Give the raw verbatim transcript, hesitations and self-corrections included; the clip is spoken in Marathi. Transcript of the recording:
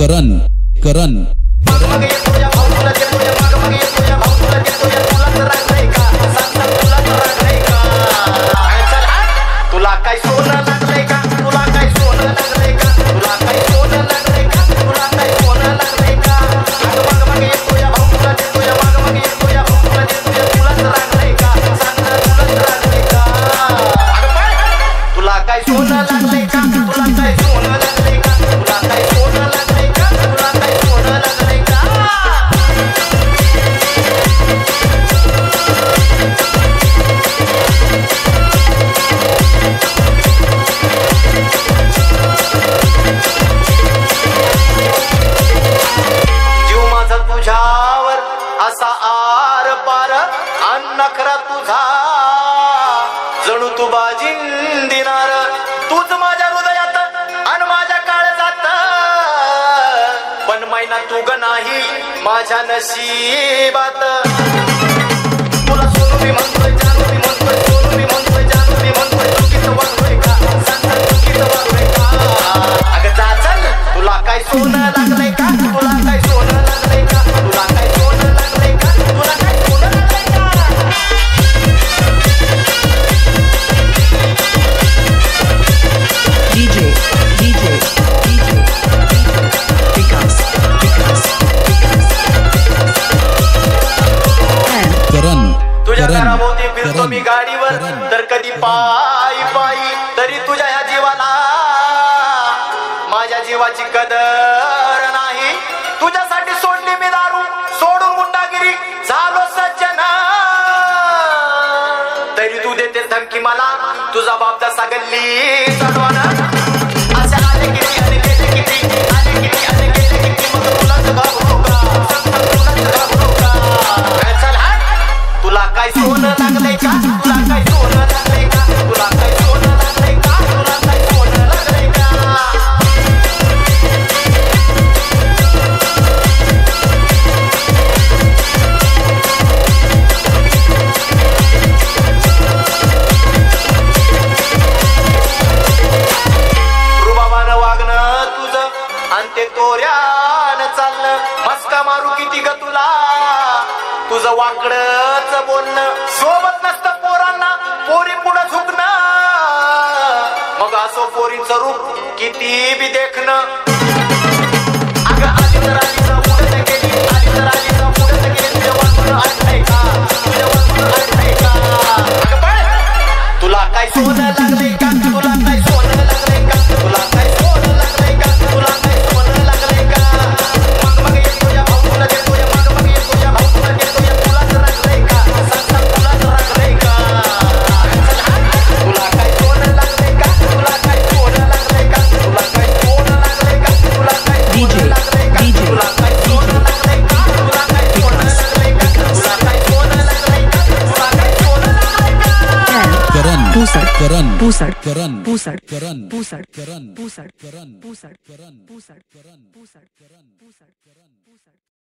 करण करण तुला काय सोनं लागलंय का तुला काय सोनं लागलंय का तुला काय सोनं लागलंय का तुला काय सोनं लागलंय का माग माग येतो या भाऊ तुला देतो या माग माग येतो या भाऊ तुला देतो या तुलाच लागलंय का सांग ना तुलाच लागलंय का तुला काय सोनं लागलंय का तुला काय सोनं लागलंय का तुला काय सोनं लागलंय का तुला काय सोनं लागलंय का तुझ्यावर असा आर पार नखरा तुझा जणू तू बाजीन दिनार तूच माझ्या हृदयात आणि माझ्या काळजात पण मैना तू ग नाही माझ्या नशिबात तुला सोनू मी म्हणतोय जानू मी म्हणतोय सोनू मी म्हणतोय जानू मी म्हणतोय चुकीचं वागतोय का सांग चुकीचं वागतोय का अगं जा चल तुला काय सोनं लागलंय का तुला काय सोनं लागलंय का तुला काय सोनं लागलंय का तुला काय सोनं लागलंय का DJ DJ DJ Vikas Vikas करण तुझ्या घराभोवती फिरतो मी गाडीवर तर कधी पायी पायी तरी तुझ्या ह्या जीवाला माझ्या जीवाची कदर नाही तुझ्यासाठी सोडली मी दारू सोडून गुंडागिरी झालो सज्जन तरी तू देते धमकी मला तुझा बाप जसा गल्ली चढवाना असे आले किती आले गेले किती आले किती आले गेले किती मग तुलाच घाबरू का तुलाच घाबरू का चल हाट तुला काय सोनं लागलंय का तुला काय सोनं लागलंय का तुला काय सोनं लागलंय का तुला काय सोनं लागलंय का रुबाबानं वागणं तुझं आणि ते तोऱ्यानं चालणं मस्का मारू किती ग तुला तुझं वाकडच बोलणं सोबत नसतं पोरांना पोरी पुढं झुकणं मग असो पोरीचं रूप किती बी देखणं अगं आली तर आली तर उडत गेली आली तर आली तर उडत गेली तुझ्या वाटून आठवय का तुझ्या वाटून आठवय का अगं बाळ तुला काय सोनं लागलंय का तुला काय सोनं लागलंय का तुला काय सोनं लागलंय का तुला काय सोनं लागलंय का मग मग येतो या भाऊ तुला देतो या मग मग येतो या भाऊ तुला देतो या तुलाच लागलंय का सांग सांग तुलाच लागलंय का तुला काय सोनं लागलंय का तुला काय सोनं लागलंय का तुला काय सोनं लागलंय का तुला काय सोनं लागलंय का तुला काय सोनं लागलंय का तुला काय सोनं लागलंय का तुला काय सोनं लागलंय का तुला काय सोनं लागलंय का करण पुसड करण पुसड करण पुसड करण पुसड करण पुसड करण पुसड करण पुसड करण पुसड करण पुसड करण पुसड पुसड